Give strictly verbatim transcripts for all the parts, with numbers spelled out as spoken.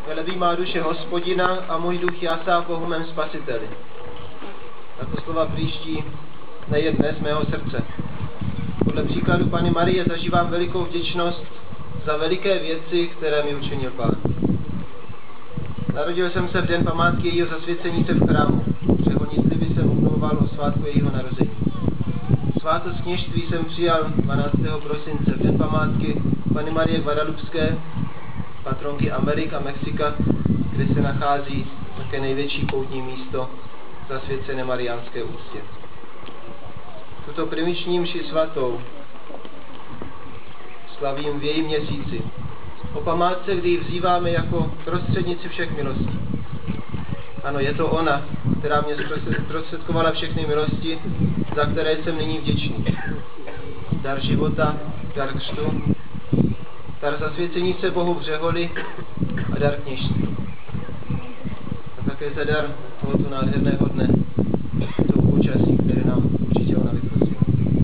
Velebí má duše Hospodina a můj duch jásá po mém Spasiteli. Tato slova příští nejen dnes z mého srdce. Podle příkladu Panny Marie zažívám velikou vděčnost za veliké věci, které mi učinil Pán. Narodil jsem se v den památky jejího zasvěcení se v chrámu. Přehoniclivě jsem umlouval o svátku jejího narození. Svátost kněžství jsem přijal dvanáctého prosince v den památky Panny Marie Guadalupské, patronky Amerik a Mexika, kde se nachází také největší poutní místo zasvěcené mariánské úctě. Tuto primiční mši svatou slavím v jejím měsíci. O památce, kdy ji vzýváme jako prostřednici všech milostí. Ano, je to ona, která mě zprostředkovala všechny milosti, za které jsem nyní vděčný. Dar života, dar křtu, dar zasvěcení se Bohu v řeholi a dar kněžství. A také za dar tohoto nádherného dne, toho počasí, které nám určitě ona vyprosila.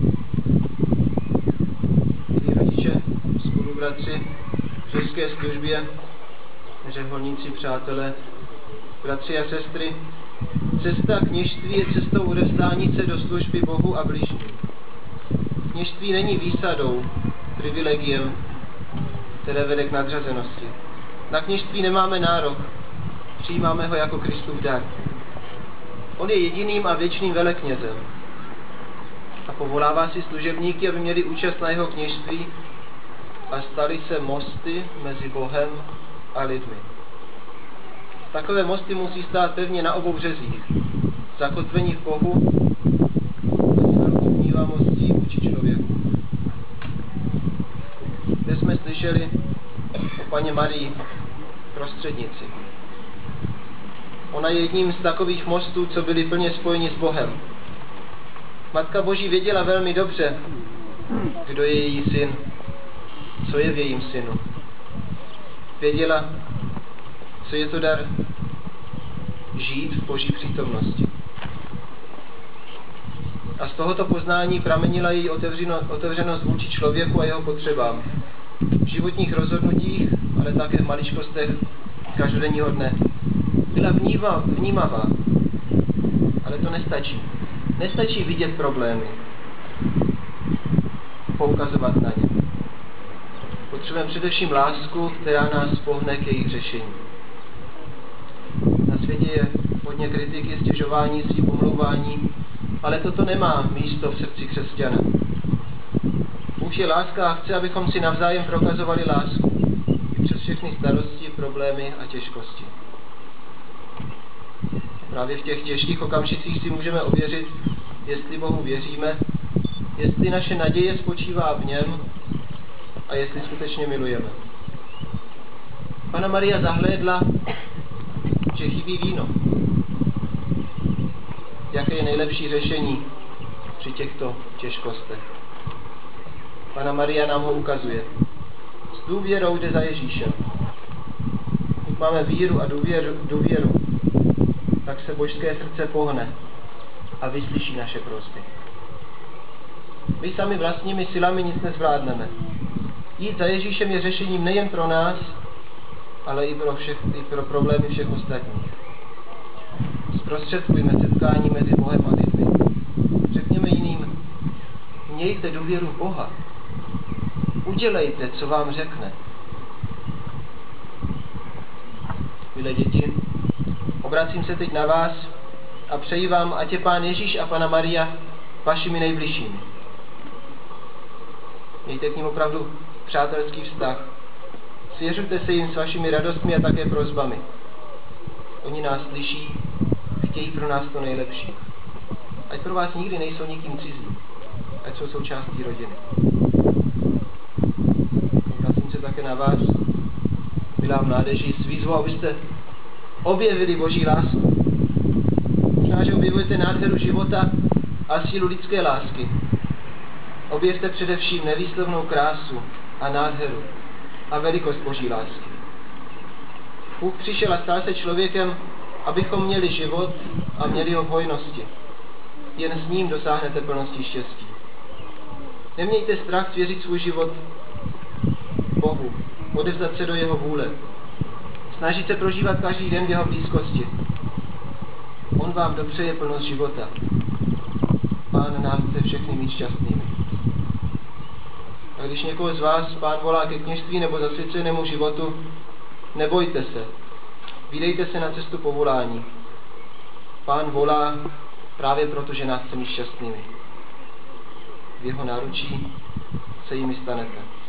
Milí rodiče, spolubratři, v české službě, řeholníci, přátelé, bratři a sestry, cesta kněžství je cestou odevzdání se do služby Bohu a bližním. Kněžství není výsadou, privilegiem, které vede k nadřazenosti. Na kněžství nemáme nárok, přijímáme ho jako Kristův dar. On je jediným a věčným veleknězem a povolává si služebníky, aby měli účast na jeho kněžství a stali se mosty mezi Bohem a lidmi. Takové mosty musí stát pevně na obou březích, zakotvení v Bohu a vnímavostí vůči člověku. Kde jsme slyšeli o Panně Marii prostřednici. Ona je jedním z takových mostů, co byli plně spojeni s Bohem. Matka Boží věděla velmi dobře, kdo je její syn, co je v jejím synu. Věděla, co je to dar žít v Boží přítomnosti. A z tohoto poznání pramenila její otevřenost vůči člověku a jeho potřebám. V životních rozhodnutích, ale také v maličkostech každodenního dne. Byla vnímavá, ale to nestačí. Nestačí vidět problémy, poukazovat na ně. Potřebujeme především lásku, která nás pohne k jejich řešení. Na světě je hodně kritiky, stěžování si, pomlouvání, ale toto nemá místo v srdci křesťana. Bůh je láska a chce, abychom si navzájem prokazovali lásku i přes všechny starosti, problémy a těžkosti. Právě v těch těžkých okamžicích si můžeme ověřit, jestli Bohu věříme, jestli naše naděje spočívá v něm a jestli skutečně milujeme. Panna Maria zahlédla, že chybí víno. Jaké je nejlepší řešení při těchto těžkostech? Panna Maria nám ho ukazuje. S důvěrou jde za Ježíšem. Pokud máme víru a důvěru, důvěru, tak se božské srdce pohne a vyslyší naše prosby. My sami vlastními silami nic nezvládneme. Jít za Ježíšem je řešením nejen pro nás, ale i pro, všech, i pro problémy všech ostatních. Zprostředkujme setkání mezi Bohem a lidmi. Řekněme jiným, mějte důvěru v Boha. Udělejte, co vám řekne. Milé děti, obracím se teď na vás a přeji vám, ať je Pán Ježíš a Panna Maria vašimi nejbližšími. Mějte k ním opravdu přátelský vztah. Svěřujte se jim s vašimi radostmi a také prosbami. Oni nás slyší, chtějí pro nás to nejlepší. Ať pro vás nikdy nejsou nikým cizí, ať jsou součástí rodiny. Obracím se také na vás, milá mládeži, s výzvou, abyste objevili Boží lásku. Možná, že objevujete nádheru života a sílu lidské lásky. Objevte především nevýslovnou krásu a nádheru a velikost Boží lásky. Bůh přišel a stal se člověkem, abychom měli život a měli ho v hojnosti. Jen s ním dosáhnete plnosti štěstí. Nemějte strach svěřit svůj život Bohu, odevzdat se do jeho vůle. snažit se prožívat každý den v jeho blízkosti. On vám dopřeje plnost života. Pán nás chce všechny mít šťastnými. A když někoho z vás Pán volá ke kněžství nebo zasvěcenému životu, nebojte se. Vydejte se na cestu povolání. Pán volá právě proto, že nás chce mít šťastnými. V jeho náručí se jimi stanete.